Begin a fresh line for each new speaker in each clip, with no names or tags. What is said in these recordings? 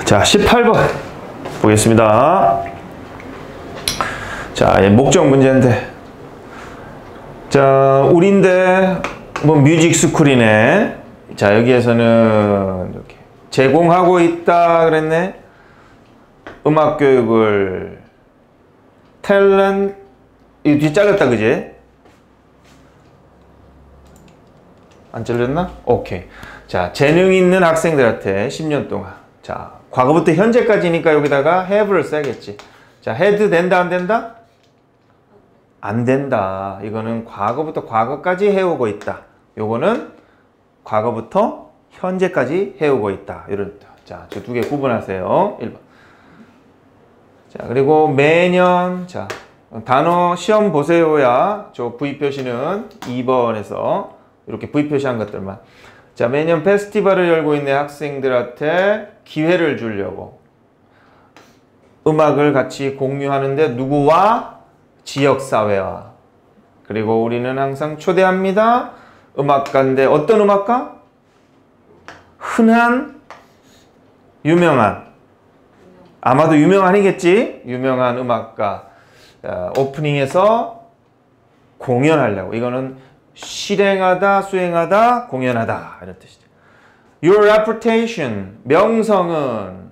자, 18번 보겠습니다. 자, 목적 문제인데, 자, 우린데 뭐 뮤직 스쿨이네. 자, 여기에서는 이렇게 제공하고 있다 그랬네. 음악 교육을 탤런트, 이거 뒤 잘렸다 그지? 안 잘렸나? 오케이. 자, 재능 있는 학생들한테 10년 동안, 자, 과거부터 현재까지니까 여기다가 have를 써야겠지. 자, had 된다 안 된다? 안 된다. 이거는 과거부터 과거까지 해오고 있다. 요거는 과거부터 현재까지 해오고 있다. 이런. 자, 저 두 개 구분하세요. 1번. 자, 그리고 매년, 자, 단어 시험 보세요야 저 V 표시는 2번에서 이렇게 V 표시한 것들만. 자, 매년 페스티벌을 열고 있는 학생들한테 기회를 주려고 음악을 같이 공유하는데 누구와? 지역사회와. 그리고 우리는 항상 초대합니다. 음악가인데 어떤 음악가? 흔한, 유명한, 아마도 유명한이겠지? 유명한 음악가. 오프닝에서 공연하려고. 이거는 실행하다, 수행하다, 공연하다 이런 뜻이죠. Your reputation, 명성은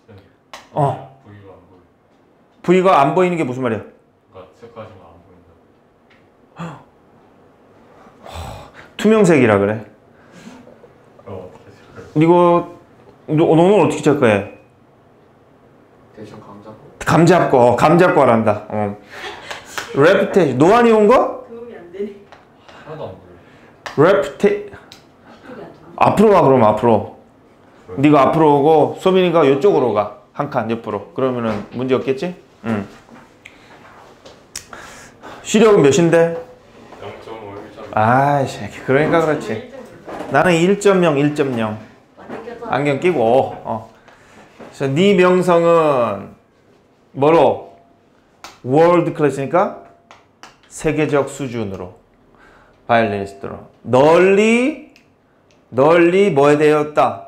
V가 안 보이는 게 무슨 말이야?
그러니까 색까지만 안 보인다.
투명색이라 그래. 이거 너는 어떻게 체크해?
대신
감 잡고 하란다. reputation, 노안이 온 거?
도움이 안 되네.
하나도 안 보여.
reputation. 앞으로 와, 그럼 앞으로. 네가 앞으로 오고 소민이가 이쪽으로 가. 한 칸 옆으로. 그러면은 문제 없겠지? 응. 시력은 몇인데?
0.5, 1.0.
아이씨, 그러니까 그렇지. 나는 1.0, 1.0. 안경 끼고. 그래서 네 명성은 뭐로? 월드 클래스니까 세계적 수준으로. 바이올리니스트로. 널리 뭐에 되었다?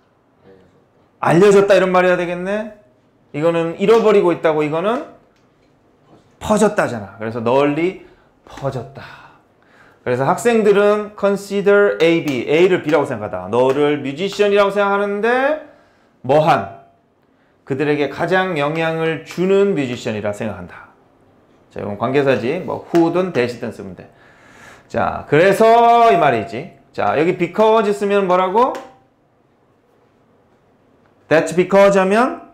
알려졌다 이런 말이 해야 되겠네. 이거는 잃어버리고 있다고, 이거는 퍼졌다잖아. 그래서 널리 퍼졌다. 그래서 학생들은 consider A, B, A를 B라고 생각하다. 너를 뮤지션이라고 생각하는데 뭐한? 그들에게 가장 영향을 주는 뮤지션이라 생각한다. 자, 이건 관계사지. 뭐 who든 that이든 쓰면 돼. 자, 그래서 이 말이지. 자, 여기 because 쓰면 뭐라고? That's because 하면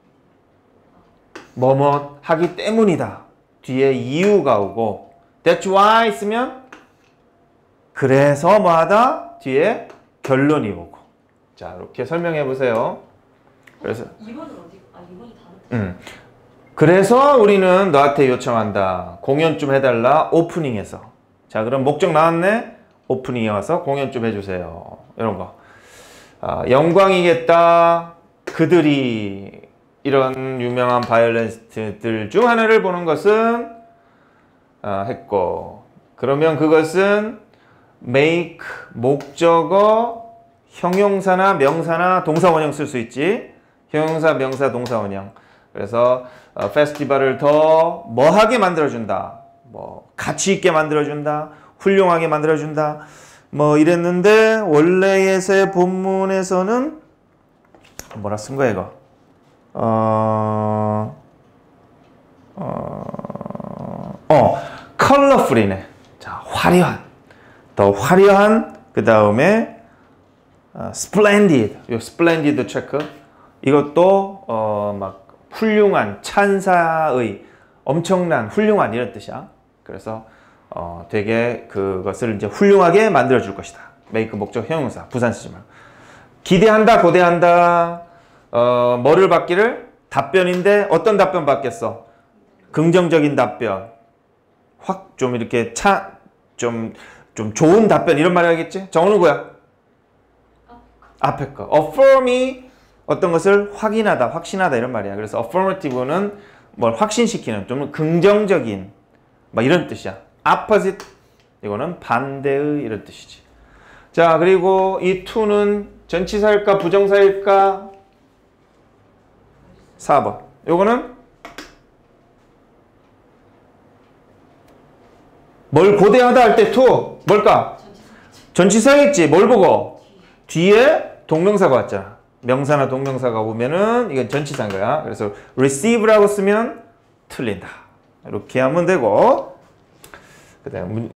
뭐뭐 하기 때문이다. 뒤에 이유가 오고, That's why 쓰면 그래서 뭐하다? 뒤에 결론이 오고. 자, 이렇게 설명해 보세요. 그래서
2번은 어디? 2번이 다른 뜻.
그래서 우리는 너한테 요청한다. 공연 좀 해달라. 오프닝에서. 자, 그럼 목적 나왔네. 오프닝에 와서 공연 좀 해주세요. 이런 거. 영광이겠다. 그들이 이런 유명한 바이올리니스트들 중 하나를 보는 것은 했고, 그러면 그것은 make, 목적어, 형용사나 명사나 동사원형 쓸 수 있지. 형용사, 명사, 동사원형. 그래서 페스티벌을 더 뭐하게 만들어준다. 뭐 가치 있게 만들어준다. 훌륭하게 만들어준다. 뭐 이랬는데 원래의 본문에서는 뭐라 쓴 거야 이거? colorful이네. 자, 화려한. 더 화려한. 그 다음에 splendid. 요 splendid 체크. 이것도 막 훌륭한, 찬사의, 엄청난, 훌륭한 이런 뜻이야. 그래서 되게 그것을 이제 훌륭하게 만들어 줄 것이다. make 목적 형용사 부산 쓰지 말고. 기대한다, 고대한다. 뭐를 받기를? 답변인데 어떤 답변 받겠어? 긍정적인 답변. 확 좀 이렇게 좀 좋은 답변 이런 말 하겠지? 정어는 뭐야? 앞에 거. affirm이 어떤 것을 확인하다, 확신하다 이런 말이야. 그래서 affirmative는 뭘 확신시키는, 좀 긍정적인 막 이런 뜻이야. opposite 이거는 반대의 이런 뜻이지. 자, 그리고 이 to는 전치사일까 부정사일까? 4번. 요거는 뭘 고대하다 할 때 to 뭘까? 전치사겠지. 뭘 보고? 뒤에 동명사가 왔잖아. 명사나 동명사가 오면은 이건 전치사인 거야. 그래서 receive라고 쓰면 틀린다. 이렇게 하면 되고, 그다음